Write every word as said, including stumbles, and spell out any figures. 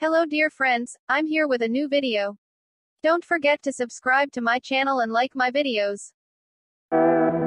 Hello dear friends, I'm here with a new video. Don't forget to subscribe to my channel and like my videos.